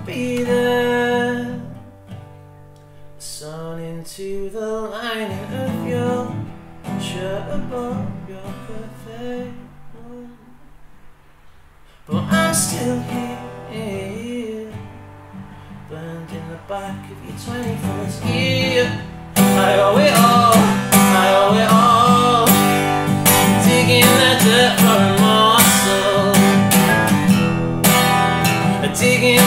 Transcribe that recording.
be there. Sewn into the lining of your shirt above your perfect one. But I'm still here, burned in the back of your 21st year. I owe it all, I owe it all, digging that dirt for a morsel, digging